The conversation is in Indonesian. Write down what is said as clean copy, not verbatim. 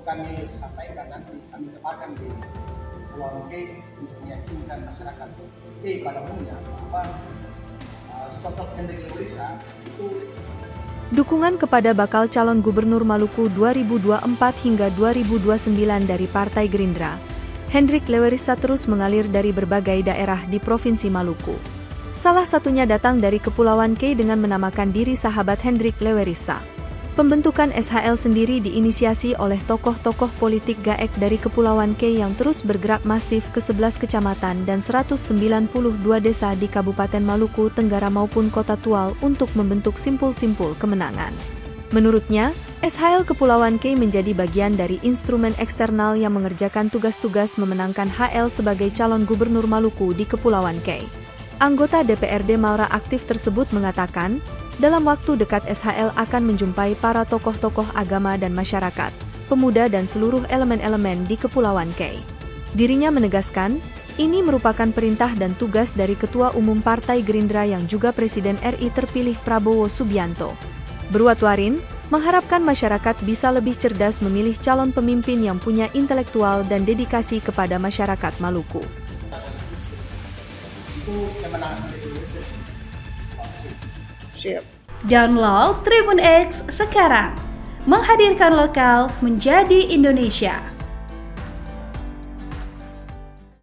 kami sampaikan nanti kami tempatkan di Kepulauan K untuk meyakinkan masyarakat K pada umumnya bahwa sosok Hendrik Lewerisa itu. Dukungan kepada bakal calon gubernur Maluku 2024 hingga 2029 dari Partai Gerindra, Hendrik Lewerisa terus mengalir dari berbagai daerah di Provinsi Maluku. Salah satunya datang dari Kepulauan K dengan menamakan diri sahabat Hendrik Lewerisa. Pembentukan SHL sendiri diinisiasi oleh tokoh-tokoh politik GAEK dari Kepulauan K yang terus bergerak masif ke 11 kecamatan dan 192 desa di Kabupaten Maluku Tenggara maupun Kota Tual untuk membentuk simpul-simpul kemenangan. Menurutnya, SHL Kepulauan K menjadi bagian dari instrumen eksternal yang mengerjakan tugas-tugas memenangkan HL sebagai calon gubernur Maluku di Kepulauan K. Anggota DPRD Malra aktif tersebut mengatakan, dalam waktu dekat SHL akan menjumpai para tokoh-tokoh agama dan masyarakat, pemuda dan seluruh elemen-elemen di Kepulauan K. Dirinya menegaskan, ini merupakan perintah dan tugas dari Ketua Umum Partai Gerindra yang juga Presiden RI terpilih Prabowo Subianto. Berwatwarin, mengharapkan masyarakat bisa lebih cerdas memilih calon pemimpin yang punya intelektual dan dedikasi kepada masyarakat Maluku. Download Tribun X sekarang, menghadirkan lokal menjadi Indonesia.